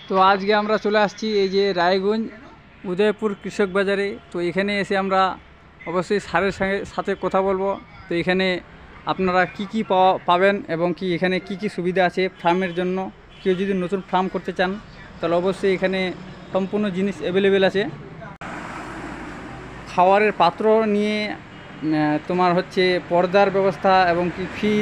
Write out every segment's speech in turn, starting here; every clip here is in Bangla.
তো আজকে আমরা চলে আসছি এই যে রায়গঞ্জ উদয়পুর কৃষক বাজারে। তো এখানে এসে আমরা অবশ্যই স্যারের সাথে কথা বলবো। তো এখানে আপনারা কি কি পাবেন এবং কি এখানে কি কি সুবিধা আছে ফার্মের জন্য। কেউ যদি নতুন ফার্ম করতে চান তাহলে অবশ্যই এখানে সম্পূর্ণ জিনিস অ্যাভেলেবেল আছে। খাওয়ারের পাত্র নিয়ে তোমার হচ্ছে পর্দার ব্যবস্থা এবং কি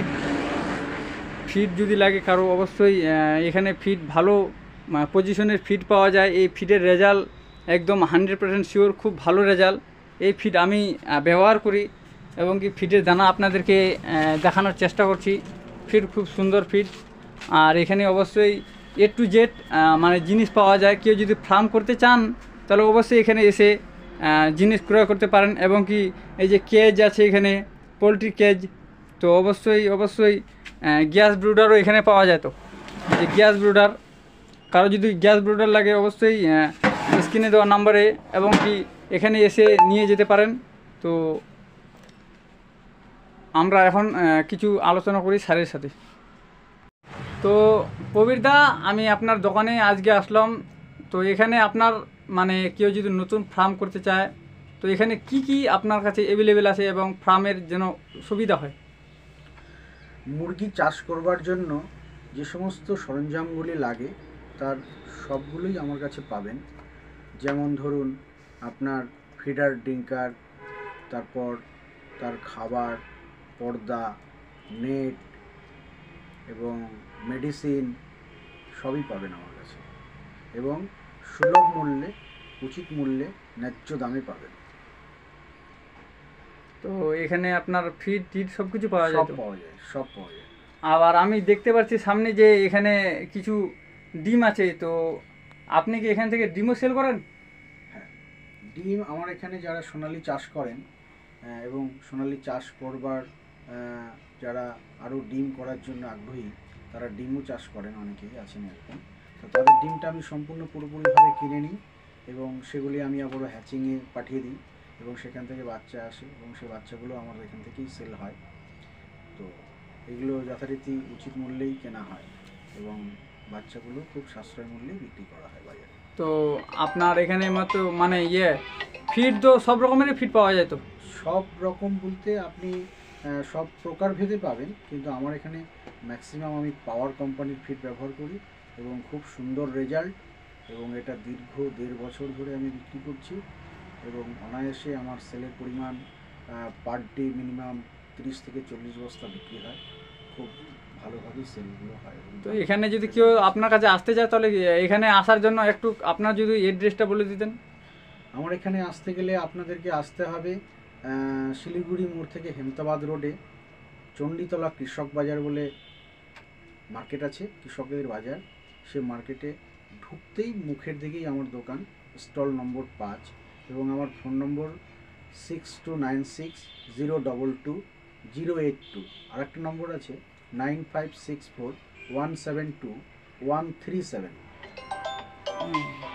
ফিড যদি লাগে কারো অবশ্যই এখানে ফিড ভালো পজিশনের ফিড পাওয়া যায়। এই ফিডের রেজাল্ট একদম 100% শিওর, খুব ভালো রেজাল্ট। এই ফিড আমি ব্যবহার করি এবং কি ফিডের দানা আপনাদেরকে দেখানোর চেষ্টা করছি। ফিড খুব সুন্দর ফিড। আর এখানে অবশ্যই A to Z মানে জিনিস পাওয়া যায়। কেউ যদি ফার্ম করতে চান তাহলে অবশ্যই এখানে এসে জিনিস ক্রয় করতে পারেন। এবং কি এই যে কেজ আছে এখানে, পোলট্রি কেজ, তো অবশ্যই গ্যাস ব্রুডারও এখানে পাওয়া যায়। তো এই গ্যাস ব্রুডার, কারো যদি গ্যাস ব্রুডার লাগে অবশ্যই স্ক্রিনে দেওয়া নাম্বারে এবং কি এখানে এসে নিয়ে যেতে পারেন। তো আমরা এখন কিছু আলোচনা করি স্যারের সাথে। তো প্রবীরদা, আমি আপনার দোকানে আজকে আসলাম। তো এখানে আপনার মানে কেউ যদি নতুন ফার্ম করতে চায় তো এখানে কি কি আপনার কাছে অ্যাভেলেবেল আছে এবং ফার্মের যেন সুবিধা হয়। মুরগি চাষ করবার জন্য যে সমস্ত সরঞ্জামগুলি লাগে তার সবগুলোই আমার কাছে পাবেন। যেমন ধরুন আপনার ফিডার ড্রিঙ্কার, তারপর তার খাবার, পর্দা, নেট এবং মেডিসিন সবই পাবেন আমার কাছে, এবং সুলভ মূল্যে, উচিত মূল্যে, ন্যায্য দামে পাবেন। তো এখানে আপনার ফিড টিড সব কিছু পাওয়া যায়? সব পাওয়া যায়। আবার আমি দেখতে পাচ্ছি সামনে যে এখানে কিছু ডিম আছে, তো আপনি কি এখান থেকে ডিমও সেল করেন? হ্যাঁ, ডিম আমার এখানে যারা সোনালী চাষ করেন এবং সোনালী চাষ করবার যারা আরও ডিম করার জন্য আগ্রহী, তারা ডিমও চাষ করেন, অনেকেই আছেন এরকম। তো তাদের ডিমটা আমি সম্পূর্ণ পুরোপুরিভাবে কিনে নিই এবং সেগুলি আমি আবারও হ্যাচিংয়ে পাঠিয়ে দিই এবং সেখান থেকে বাচ্চা আসে এবং সেই বাচ্চাগুলো আমার এখান থেকেই সেল হয়। তো এগুলো যথারীতি উচিত মূল্যেই কেনা হয় এবং বাচ্চাগুলো খুব সাশ্রয় মূল্যেই বিক্রি করা হয় বাজারে। তো আপনার এখানে মাত্র মানে ফিড তো সব রকমেরই ফিড পাওয়া যায়? তো সব রকম বলতে আপনি সব প্রকার ভেদে পাবেন, কিন্তু আমার এখানে ম্যাক্সিমাম আমি পাওয়ার কোম্পানির ফিড ব্যবহার করি এবং খুব সুন্দর রেজাল্ট, এবং এটা দীর্ঘ 1.5 বছর ধরে আমি বিক্রি করছি এবং অনায়াসে আমার সেলের পরিমাণ পার ডে মিনিমাম 30 থেকে 40 বস্তা বিক্রি হয়। খুব ভালোভাবেই সেলগুলো হয়। তো এখানে যদি কেউ আপনার কাছে আসতে চায় তাহলে এখানে আসার জন্য একটু আপনার যদি অ্যাড্রেসটা বলে দিতেন। আমার এখানে আসতে গেলে আপনাদেরকে আসতে হবে শিলিগুড়ি মোড় থেকে হেমতাবাদ রোডে চণ্ডীতলা কৃষক বাজার বলে মার্কেট আছে, কৃষকদের বাজার। সে মার্কেটে ঢুকতেই মুখের দিকেই আমার দোকান, স্টল নম্বর 5, এবং আমার ফোন নম্বর 6296022082। আর একটা নম্বর আছে 9564172137।